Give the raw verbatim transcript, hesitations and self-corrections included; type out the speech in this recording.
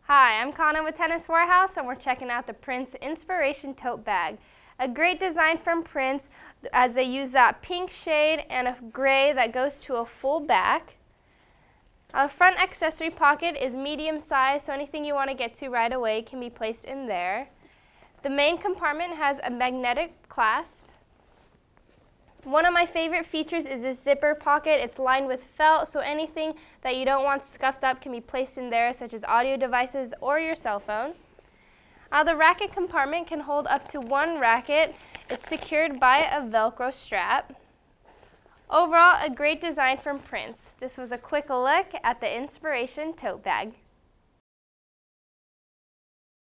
Hi, I'm Kana with Tennis Warehouse, and we're checking out the Prince Inspiration Tote Bag. A great design from Prince, as they use that pink shade and a gray that goes to a full back. Our front accessory pocket is medium size, so anything you want to get to right away can be placed in there. The main compartment has a magnetic clasp. One of my favorite features is this zipper pocket. It's lined with felt, so anything that you don't want scuffed up can be placed in there, such as audio devices or your cell phone. Uh, the racket compartment can hold up to one racket. It's secured by a Velcro strap. Overall, a great design from Prince. This was a quick look at the Inspiration Tote Bag.